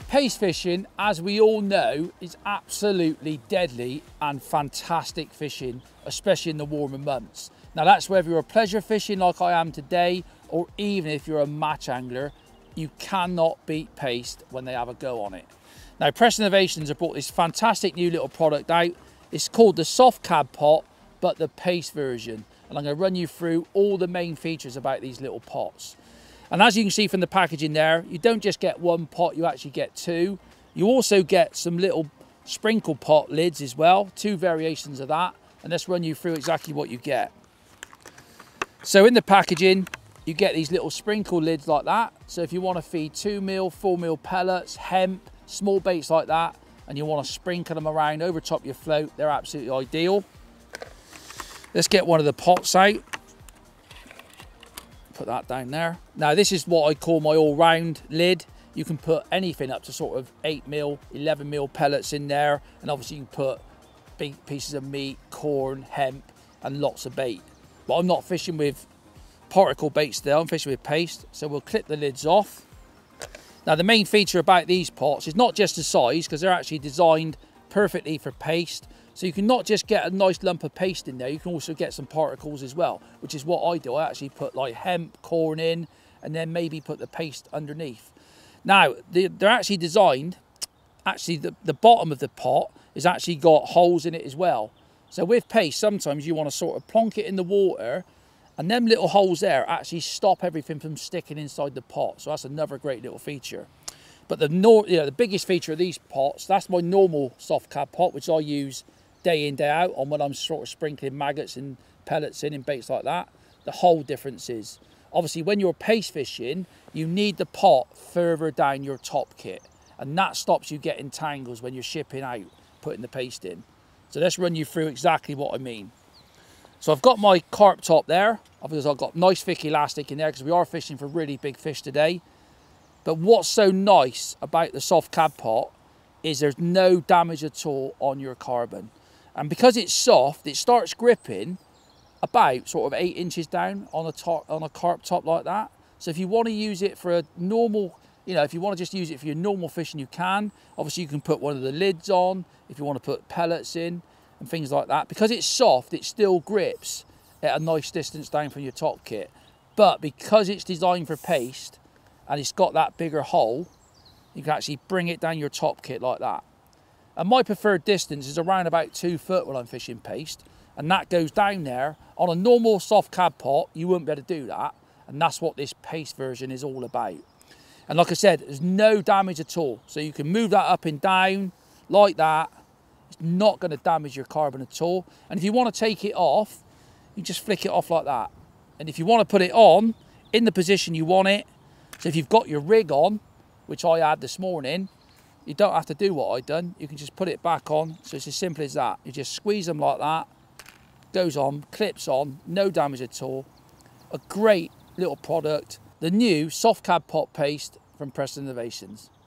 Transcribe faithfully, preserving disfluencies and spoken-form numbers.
paste fishing, as we all know, is absolutely deadly and fantastic fishing, especially in the warmer months. Now that's whether you're a pleasure fishing like I am today, or even if you're a match angler, you cannot beat paste when they have a go on it. Now Preston Innovations have brought this fantastic new little product out. It's called the Soft Cad Pot, but the paste version. And I'm going to run you through all the main features about these little pots. And as you can see from the packaging there, you don't just get one pot, you actually get two. You also get some little sprinkle pot lids as well, two variations of that. And let's run you through exactly what you get. So in the packaging, you get these little sprinkle lids like that. So if you want to feed two mil, four mil pellets, hemp, small baits like that, and you want to sprinkle them around over top your float, they're absolutely ideal. Let's get one of the pots out. Put that down there. Now this is what I call my all-round lid. You can put anything up to sort of eight mil, eleven mil pellets in there, and obviously you can put big pieces of meat, corn, hemp, and lots of bait. But I'm not fishing with particle bait still, I'm fishing with paste, so we'll clip the lids off. Now the main feature about these pots is not just the size, because they're actually designed perfectly for paste. So you can not just get a nice lump of paste in there, you can also get some particles as well, which is what I do. I actually put like hemp, corn in, and then maybe put the paste underneath. Now, they're actually designed, actually the, the bottom of the pot has actually got holes in it as well. So with paste, sometimes you want to sort of plonk it in the water, and them little holes there actually stop everything from sticking inside the pot. So that's another great little feature. But the, no, you know, the biggest feature of these pots, that's my normal soft cad pot, which I use day in, day out on when I'm sort of sprinkling maggots and pellets in and baits like that. The whole difference is, obviously when you're paste fishing, you need the pot further down your top kit. And that stops you getting tangles when you're shipping out, putting the paste in. So let's run you through exactly what I mean. So I've got my carp top there. Obviously I've got nice thick elastic in there because we are fishing for really big fish today. But what's so nice about the soft cad pot is there's no damage at all on your carbon. And because it's soft, it starts gripping about sort of eight inches down on a top, on a carp top like that. So if you want to use it for a normal, you know, if you want to just use it for your normal fishing, you can. Obviously you can put one of the lids on if you want to put pellets in and things like that. Because it's soft, it still grips at a nice distance down from your top kit. But because it's designed for paste and it's got that bigger hole, you can actually bring it down your top kit like that. And my preferred distance is around about two foot when I'm fishing paste. And that goes down there. On a normal soft cad pot, you wouldn't be able to do that. And that's what this paste version is all about. And like I said, there's no damage at all. So you can move that up and down like that. It's not going to damage your carbon at all. And if you want to take it off, you just flick it off like that. And if you want to put it on in the position you want it, so if you've got your rig on, which I had this morning, you don't have to do what I've done. You can just put it back on. So it's as simple as that. You just squeeze them like that, goes on, clips on, no damage at all. A great little product. The new Soft Cad Pot paste from Preston Innovations.